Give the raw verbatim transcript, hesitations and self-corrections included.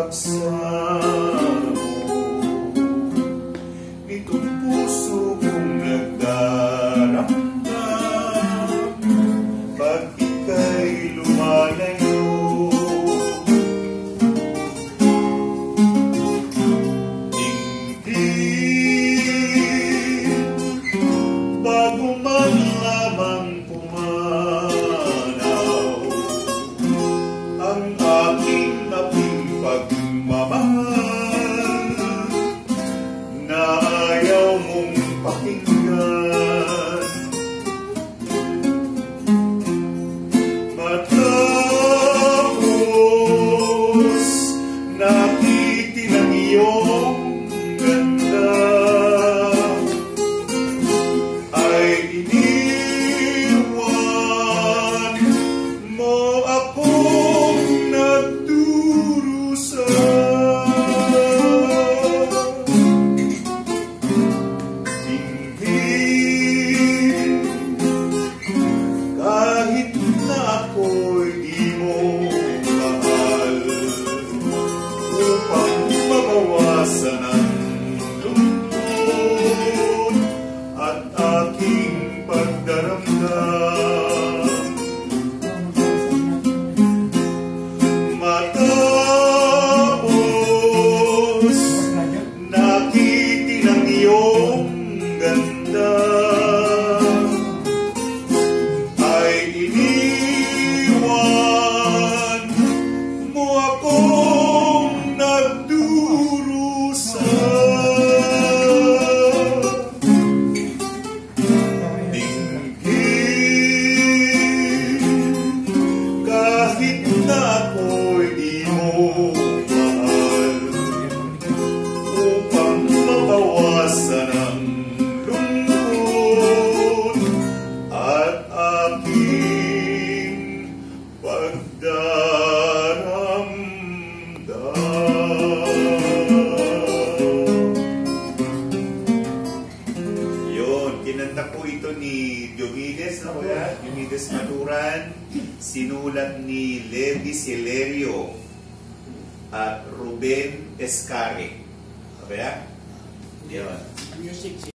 paksa nitong puso kong nagdaramdam pag ika'y lumalayo. Dinggin, bago man lamang pumanaw ang aking aping pagmamahal na ayaw mong pakinggan. Matapos nakitin ang iyong ganda ay iniwan mo akong nagdurusa. Dinggin, kahit na ako'y di mo mahal, upang mabawasan ang lungkot at aking pagdaramdam. Matapos nakitin ang iyong ganda ay iniwan mo akong nagdurusa. Dinggin, kahit na ako'y di mo mahal, upang mabawasan ang lungkot at aking pagdaramdam. Yun, kinanta po ito ni Diomedes, no, kuya? Diomedes Maturan, sinulat ni Levi Celerio at Ruben Escare. Okay, yun. Music.